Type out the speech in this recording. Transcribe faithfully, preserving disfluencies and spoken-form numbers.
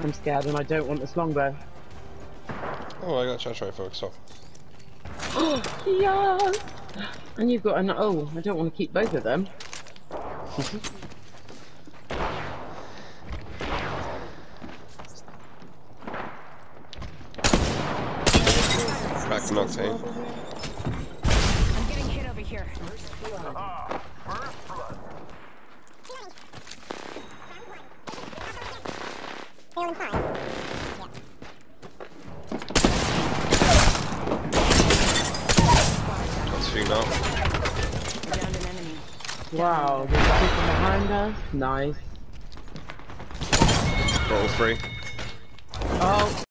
I'm scared and I don't want this longbow. Oh, I got charge rifle, so. Yes! And you've got an. Oh, I don't want to keep both of them. Back to Noctane. I'm getting hit over here. Ah, first blood. That's three now. Downed an enemy. Wow, there's people behind us. Nice. Got all three. Oh.